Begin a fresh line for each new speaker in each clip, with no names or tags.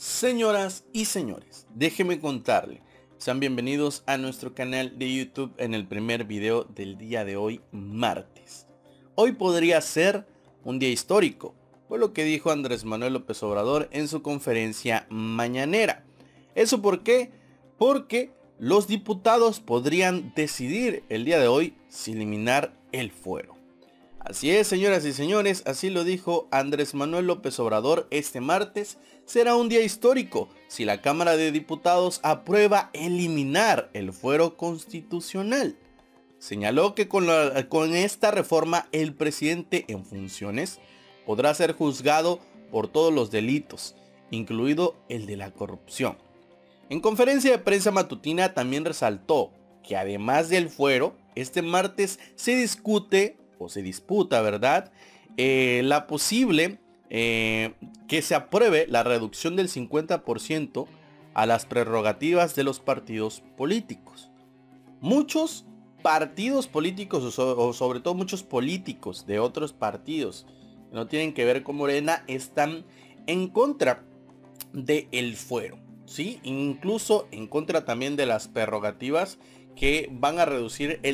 Señoras y señores, déjenme contarle, sean bienvenidos a nuestro canal de YouTube en el primer video del día de hoy, martes. Hoy podría ser un día histórico, por lo que dijo Andrés Manuel López Obrador en su conferencia mañanera. ¿Eso por qué? Porque los diputados podrían decidir el día de hoy si eliminar el fuero. Así es, señoras y señores, así lo dijo Andrés Manuel López Obrador este martes. Será un día histórico si la Cámara de Diputados aprueba eliminar el fuero constitucional. Señaló que con esta reforma el presidente en funciones podrá ser juzgado por todos los delitos, incluido el de la corrupción. En conferencia de prensa matutina también resaltó que además del fuero, este martes se disputa, ¿verdad? La posible que se apruebe la reducción del 50% a las prerrogativas de los partidos políticos. Muchos partidos políticos o sobre todo muchos políticos de otros partidos que no tienen que ver con Morena están en contra del fuero, ¿sí? Incluso en contra también de las prerrogativas que van a reducir el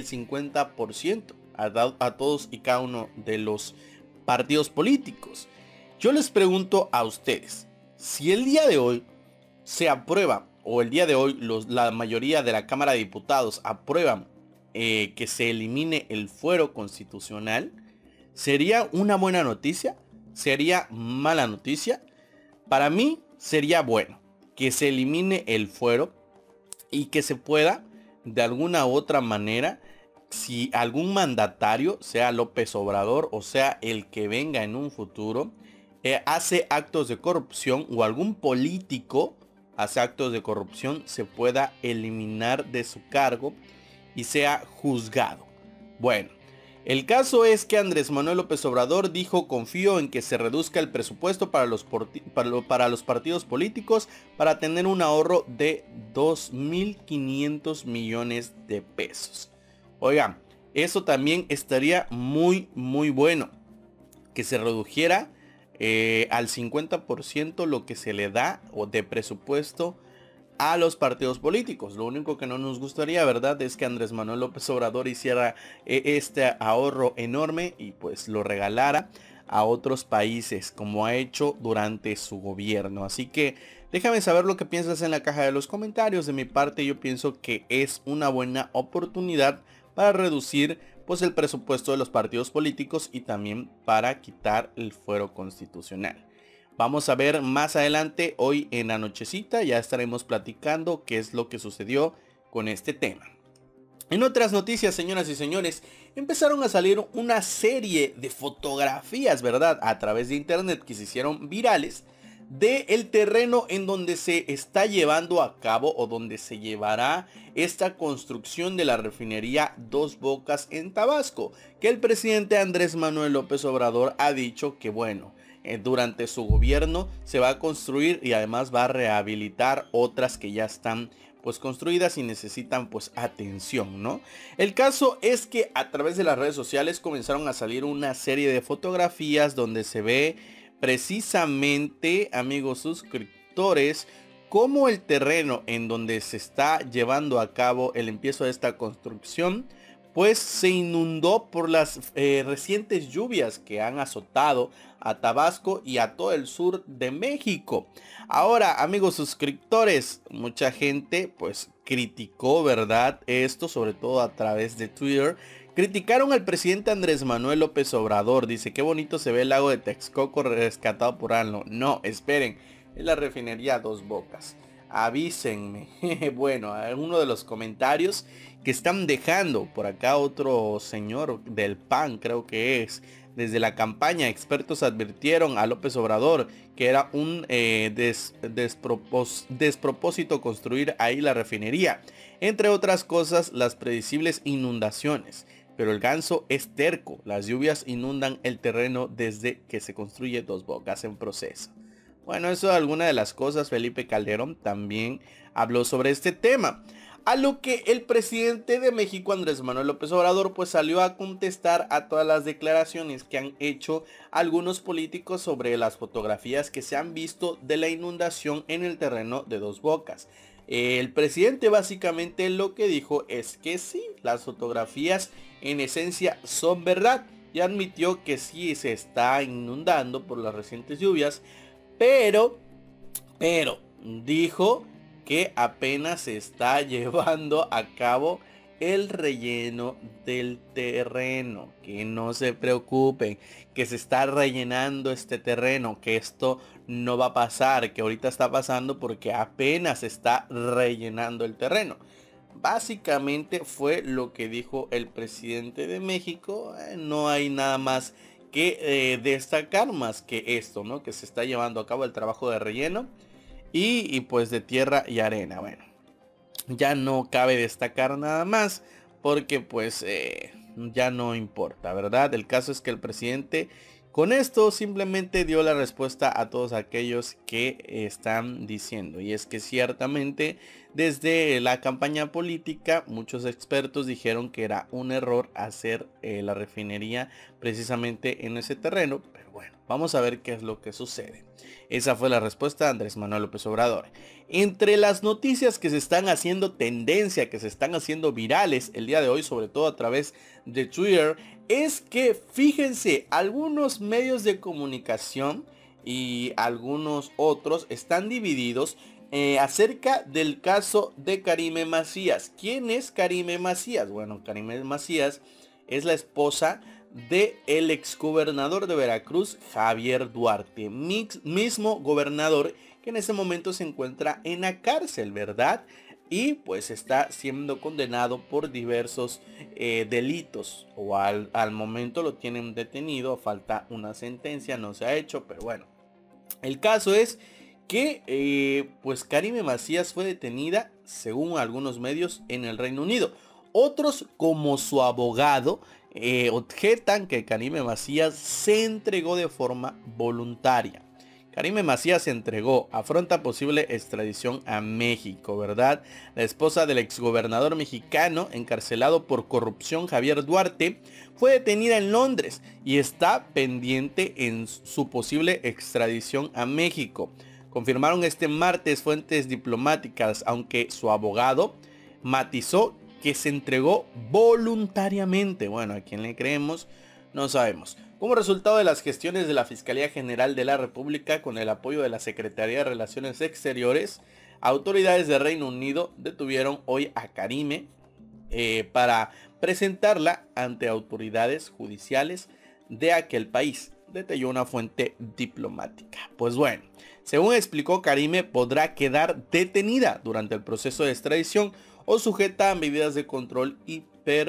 50% a todos y cada uno de los partidos políticos. Yo les pregunto a ustedes, si el día de hoy se aprueba, o el día de hoy la mayoría de la Cámara de Diputados aprueban que se elimine el fuero constitucional, ¿sería una buena noticia? ¿Sería mala noticia? Para mí sería bueno que se elimine el fuero y que se pueda de alguna u otra manera, si algún mandatario, sea López Obrador o sea el que venga en un futuro, hace actos de corrupción o algún político hace actos de corrupción, se pueda eliminar de su cargo y sea juzgado. Bueno, el caso es que Andrés Manuel López Obrador dijo: confío en que se reduzca el presupuesto para los partidos políticos para tener un ahorro de 2.500 millones de pesos. Oigan, eso también estaría muy bueno, que se redujera al 50% lo que se le da o de presupuesto a los partidos políticos. Lo único que no nos gustaría, ¿verdad?, es que Andrés Manuel López Obrador hiciera este ahorro enorme y pues lo regalara a otros países, como ha hecho durante su gobierno. Así que déjame saber lo que piensas en la caja de los comentarios. De mi parte, yo pienso que es una buena oportunidad para reducir pues el presupuesto de los partidos políticos y también para quitar el fuero constitucional. Vamos a ver más adelante, hoy en la nochecita, ya estaremos platicando qué es lo que sucedió con este tema. En otras noticias, señoras y señores, empezaron a salir una serie de fotografías, ¿verdad?, a través de internet que se hicieron virales del terreno en donde se está llevando a cabo o donde se llevará esta construcción de la refinería Dos Bocas en Tabasco, que el presidente Andrés Manuel López Obrador ha dicho que bueno, durante su gobierno se va a construir y además va a rehabilitar otras que ya están pues construidas y necesitan pues atención, ¿no? El caso es que a través de las redes sociales comenzaron a salir una serie de fotografías donde se ve precisamente, amigos suscriptores, cómo el terreno en donde se está llevando a cabo el empiezo de esta construcción pues se inundó por las recientes lluvias que han azotado a Tabasco y a todo el sur de México. Ahora, amigos suscriptores, mucha gente pues criticó, ¿verdad?, esto, sobre todo a través de Twitter. Criticaron al presidente Andrés Manuel López Obrador. Dice: qué bonito se ve el lago de Texcoco rescatado por AMLO. No, esperen, es la refinería Dos Bocas. Avísenme. Bueno, uno de los comentarios que están dejando por acá otro señor del PAN, creo que es: desde la campaña, expertos advirtieron a López Obrador que era un despropósito construir ahí la refinería. Entre otras cosas, las predecibles inundaciones. Pero el ganso es terco. Las lluvias inundan el terreno desde que se construye Dos Bocas en proceso. Bueno, eso es alguna de las cosas. Felipe Calderón también habló sobre este tema. A lo que el presidente de México, Andrés Manuel López Obrador, pues salió a contestar a todas las declaraciones que han hecho algunos políticos sobre las fotografías que se han visto de la inundación en el terreno de Dos Bocas. El presidente básicamente lo que dijo es que sí, las fotografías en esencia son verdad, y admitió que sí se está inundando por las recientes lluvias, pero dijo que apenas se está llevando a cabo el relleno del terreno, que no se preocupen, que se está rellenando este terreno, que esto no va a pasar, que ahorita está pasando porque apenas se está rellenando el terreno. Básicamente fue lo que dijo el presidente de México. No hay nada más que destacar más que esto, ¿no? Que se está llevando a cabo el trabajo de relleno y pues de tierra y arena. Bueno, ya no cabe destacar nada más porque pues ya no importa, ¿verdad? El caso es que el presidente con esto simplemente dio la respuesta a todos aquellos que están diciendo, y es que ciertamente desde la campaña política muchos expertos dijeron que era un error hacer la refinería precisamente en ese terreno, pero bueno, vamos a ver qué es lo que sucede. Esa fue la respuesta de Andrés Manuel López Obrador. Entre las noticias que se están haciendo tendencia, que se están haciendo virales el día de hoy, sobre todo a través de Twitter, es que fíjense, algunos medios de comunicación y algunos otros están divididos acerca del caso de Karime Macías. ¿Quién es Karime Macías? Bueno, Karime Macías es la esposa del exgobernador de Veracruz, Javier Duarte, mismo gobernador que en ese momento se encuentra en la cárcel, ¿verdad? Y pues está siendo condenado por diversos delitos, o al momento lo tienen detenido, falta una sentencia, no se ha hecho, pero bueno. El caso es que pues Karime Macías fue detenida, según algunos medios, en el Reino Unido. Otros, como su abogado, objetan que Karime Macías se entregó de forma voluntaria. Karime Macías se entregó, afronta posible extradición a México, ¿verdad? La esposa del exgobernador mexicano encarcelado por corrupción, Javier Duarte, fue detenida en Londres y está pendiente en su posible extradición a México. Confirmaron este martes fuentes diplomáticas, aunque su abogado matizó que se entregó voluntariamente. Bueno, ¿a quién le creemos? No sabemos. Como resultado de las gestiones de la Fiscalía General de la República con el apoyo de la Secretaría de Relaciones Exteriores, autoridades de Reino Unido detuvieron hoy a Karime para presentarla ante autoridades judiciales de aquel país, detalló una fuente diplomática. Pues bueno, según explicó, Karime podrá quedar detenida durante el proceso de extradición o sujeta a medidas de control y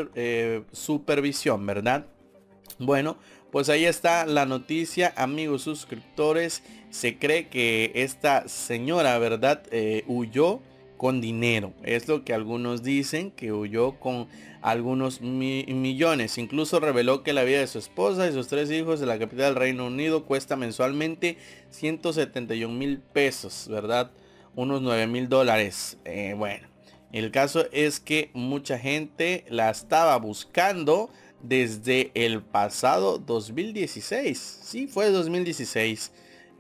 supervisión, ¿verdad? Bueno, pues ahí está la noticia, amigos suscriptores. Se cree que esta señora, ¿verdad? Huyó con dinero. Es lo que algunos dicen, que huyó con algunos millones. Incluso reveló que la vida de su esposa y sus 3 hijos de la capital del Reino Unido cuesta mensualmente 171,000 pesos, ¿verdad? Unos 9,000 dólares. Bueno, el caso es que mucha gente la estaba buscando desde el pasado 2016. Sí, fue 2016.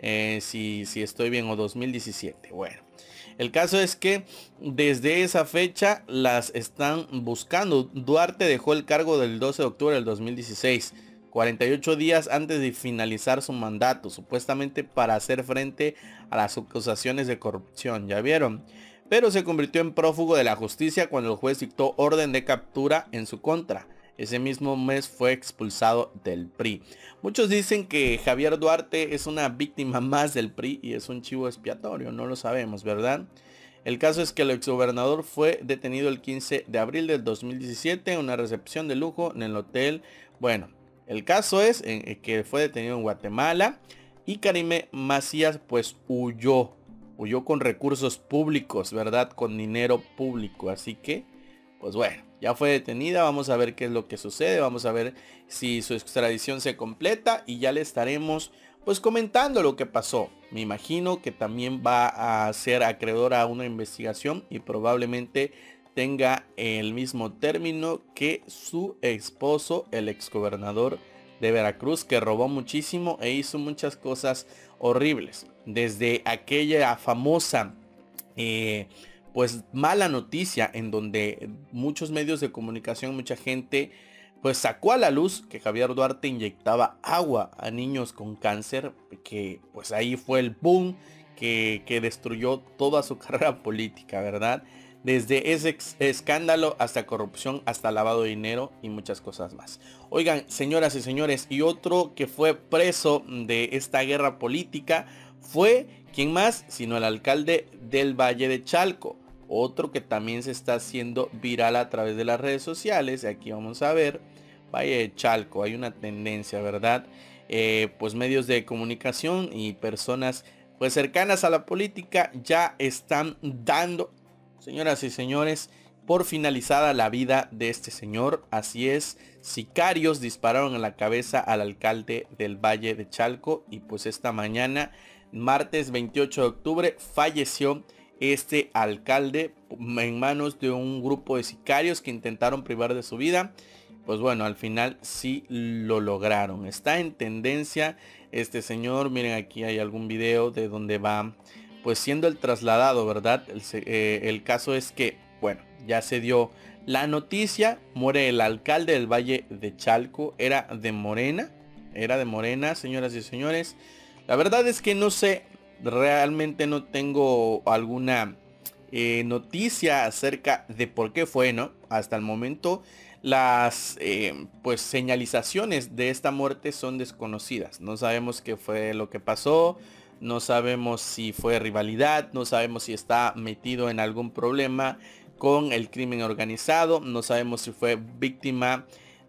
Si estoy bien, o 2017. Bueno, el caso es que desde esa fecha las están buscando. Duarte dejó el cargo del 12 de octubre del 2016, 48 días antes de finalizar su mandato, supuestamente para hacer frente a las acusaciones de corrupción. ¿Ya vieron? Pero se convirtió en prófugo de la justicia cuando el juez dictó orden de captura en su contra. Ese mismo mes fue expulsado del PRI. Muchos dicen que Javier Duarte es una víctima más del PRI y es un chivo expiatorio. No lo sabemos, ¿verdad? El caso es que el exgobernador fue detenido el 15 de abril del 2017 en una recepción de lujo en el hotel. Bueno, el caso es que fue detenido en Guatemala y Karime Macías pues huyó con recursos públicos, ¿verdad? Con dinero público. Así que, pues bueno, ya fue detenida. Vamos a ver qué es lo que sucede. Vamos a ver si su extradición se completa y ya le estaremos pues comentando lo que pasó. Me imagino que también va a ser acreedora a una investigación y probablemente tenga el mismo término que su esposo, el exgobernador de Veracruz, que robó muchísimo e hizo muchas cosas horribles. Desde aquella famosa pues mala noticia en donde muchos medios de comunicación, mucha gente pues sacó a la luz que Javier Duarte inyectaba agua a niños con cáncer, que pues ahí fue el boom que destruyó toda su carrera política, ¿verdad? Desde ese escándalo hasta corrupción, hasta lavado de dinero y muchas cosas más. Oigan, señoras y señores, y otro que fue preso de esta guerra política fue, ¿quién más? Sino el alcalde del Valle de Chalco. Otro que también se está haciendo viral a través de las redes sociales. Aquí vamos a ver, Valle de Chalco, hay una tendencia, ¿verdad? Pues medios de comunicación y personas pues cercanas a la política ya están dando, señoras y señores, por finalizada la vida de este señor. Así es, sicarios dispararon en la cabeza al alcalde del Valle de Chalco y pues esta mañana, martes 28 de octubre, falleció este alcalde en manos de un grupo de sicarios que intentaron privar de su vida. Pues bueno, al final sí lo lograron. Está en tendencia este señor. Miren, aquí hay algún video de donde va pues siendo el trasladado, ¿verdad? El caso es que, bueno, ya se dio la noticia. Muere el alcalde del Valle de Chalco. Era de Morena, señoras y señores. La verdad es que no sé, realmente no tengo alguna noticia acerca de por qué fue, ¿no? Hasta el momento las pues señalizaciones de esta muerte son desconocidas. No sabemos qué fue lo que pasó, no sabemos si fue rivalidad, no sabemos si está metido en algún problema con el crimen organizado, no sabemos si fue víctima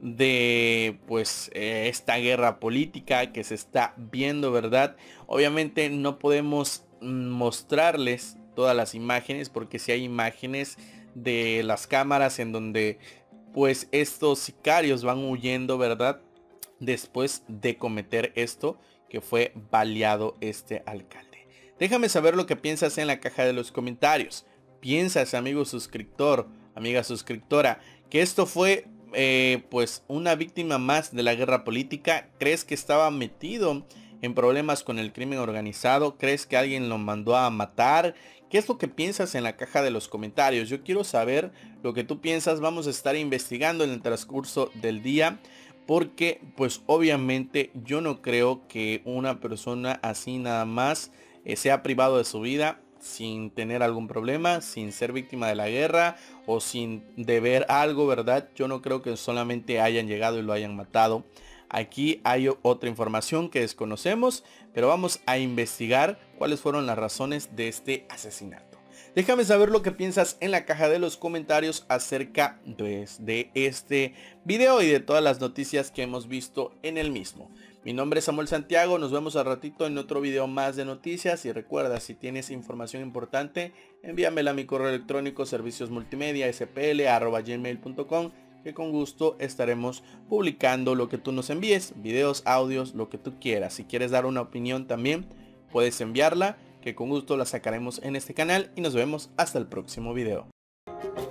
de pues esta guerra política que se está viendo, ¿verdad? Obviamente no podemos mostrarles todas las imágenes, porque si hay imágenes de las cámaras en donde pues estos sicarios van huyendo, ¿verdad? Después de cometer esto, que fue baleado este alcalde. Déjame saber lo que piensas en la caja de los comentarios. ¿Piensas, amigo suscriptor, amiga suscriptora, que esto fue pues una víctima más de la guerra política? ¿Crees que estaba metido en problemas con el crimen organizado? ¿Crees que alguien lo mandó a matar? ¿Qué es lo que piensas en la caja de los comentarios? Yo quiero saber lo que tú piensas. Vamos a estar investigando en el transcurso del día, porque pues obviamente yo no creo que una persona así nada más sea privado de su vida sin tener algún problema, sin ser víctima de la guerra o sin deber algo, ¿verdad? Yo no creo que solamente hayan llegado y lo hayan matado. Aquí hay otra información que desconocemos, pero vamos a investigar cuáles fueron las razones de este asesinato. Déjame saber lo que piensas en la caja de los comentarios acerca de este video y de todas las noticias que hemos visto en el mismo. Mi nombre es Samuel Santiago, nos vemos al ratito en otro video más de noticias. Y recuerda, si tienes información importante, envíamela a mi correo electrónico serviciosmultimedia.spl@gmail.com, que con gusto estaremos publicando lo que tú nos envíes, videos, audios, lo que tú quieras. Si quieres dar una opinión también, puedes enviarla, que con gusto la sacaremos en este canal, y nos vemos hasta el próximo video.